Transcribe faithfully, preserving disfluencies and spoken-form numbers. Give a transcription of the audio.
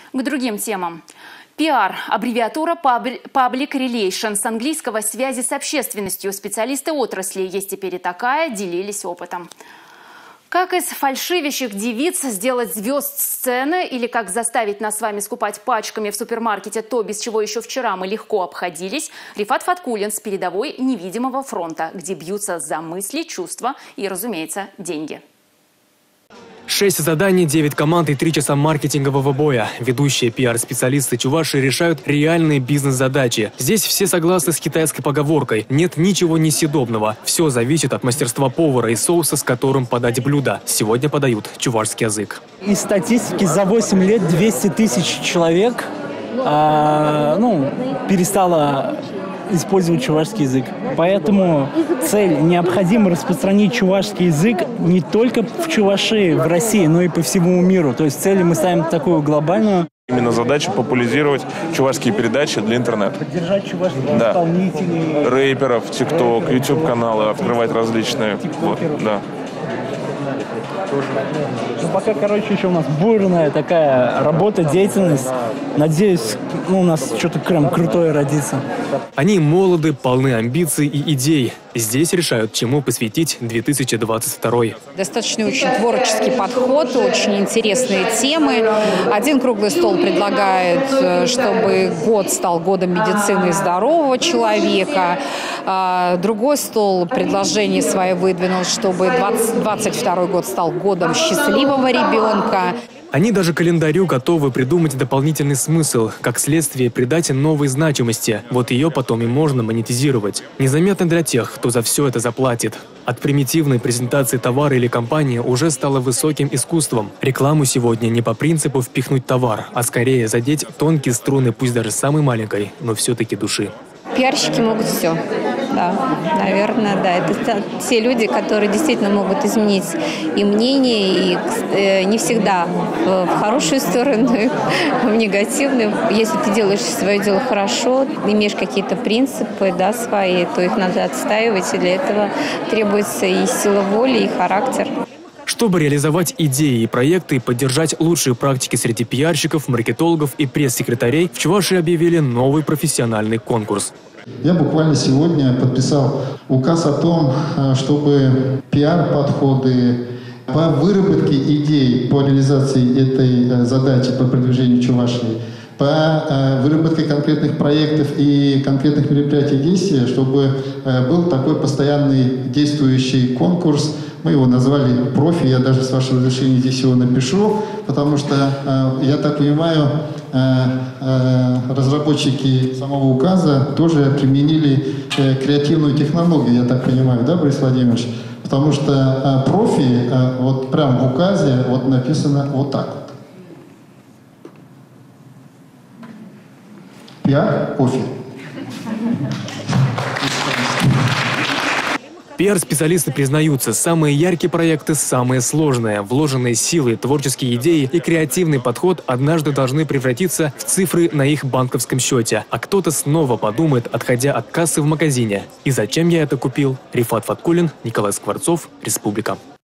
К другим темам. пиар – аббревиатура Public Relations, с английского «связи с общественностью». Специалисты отрасли, есть теперь и такая, делились опытом. Как из фальшивящих девиц сделать звезд сцены или как заставить нас с вами скупать пачками в супермаркете то, без чего еще вчера мы легко обходились, Рифат Фаткуллин с передовой невидимого фронта, где бьются за мысли, чувства и, разумеется, деньги. Шесть заданий, девять команд и три часа маркетингового боя. Ведущие пиар-специалисты Чувашии решают реальные бизнес-задачи. Здесь все согласны с китайской поговоркой «нет ничего несъедобного». Все зависит от мастерства повара и соуса, с которым подать блюдо. Сегодня подают чувашский язык. Из статистики за восемь лет двести тысяч человек а, ну, перестало использовать чувашский язык. Поэтому цель – необходимо распространить чувашский язык не только в Чувашии, в России, но и по всему миру. То есть цель мы ставим такую глобальную. Именно задача популяризировать чувашские передачи для интернета. Поддержать чувашских да. исполнителей. Рэперов, ТикТок, Ютуб-каналы, открывать различные. Вот, да. Ну, пока, короче, еще у нас бурная такая работа, деятельность. Надеюсь, ну, у нас что-то прям крутое родится. Они молоды, полны амбиций и идей. Здесь решают, чему посвятить две тысячи двадцать второй. Достаточно очень творческий подход, очень интересные темы. Один круглый стол предлагает, чтобы год стал годом медицины и здорового человека. Другой стол предложение свое выдвинул, чтобы двадцать второй год стал годом счастливого ребенка. Они даже календарю готовы придумать дополнительный смысл, как следствие придать новой значимости. Вот ее потом и можно монетизировать. Незаметно для тех, кто за все это заплатит. От примитивной презентации товара или компании уже стало высоким искусством. Рекламу сегодня не по принципу впихнуть товар, а скорее задеть тонкие струны, пусть даже самой маленькой, но все-таки души. Пиарщики могут все. Да, наверное, да. Это те люди, которые действительно могут изменить и мнение, и э, не всегда в, в хорошую сторону, и в негативную. Если ты делаешь свое дело хорошо, имеешь какие-то принципы, да, свои, то их надо отстаивать, и для этого требуется и сила воли, и характер. Чтобы реализовать идеи и проекты и поддержать лучшие практики среди пиарщиков, маркетологов и пресс-секретарей, в Чувашии объявили новый профессиональный конкурс. Я буквально сегодня подписал указ о том, чтобы пиар-подходы по выработке идей по реализации этой задачи по продвижению Чувашии, по выработке конкретных проектов и конкретных мероприятий действия, чтобы был такой постоянный действующий конкурс. Мы его назвали «Профи», я даже с вашего разрешения здесь его напишу, потому что, я так понимаю, разработчики самого указа тоже применили креативную технологию, я так понимаю, да, Борис Владимирович? Потому что «Профи» вот прям в указе вот написано вот так вот. Пиар, кофе. Пиар-специалисты признаются, самые яркие проекты – самые сложные. Вложенные силы, творческие идеи и креативный подход однажды должны превратиться в цифры на их банковском счете. А кто-то снова подумает, отходя от кассы в магазине. И зачем я это купил? Рифат Фаткуллин, Николай Скворцов, Республика.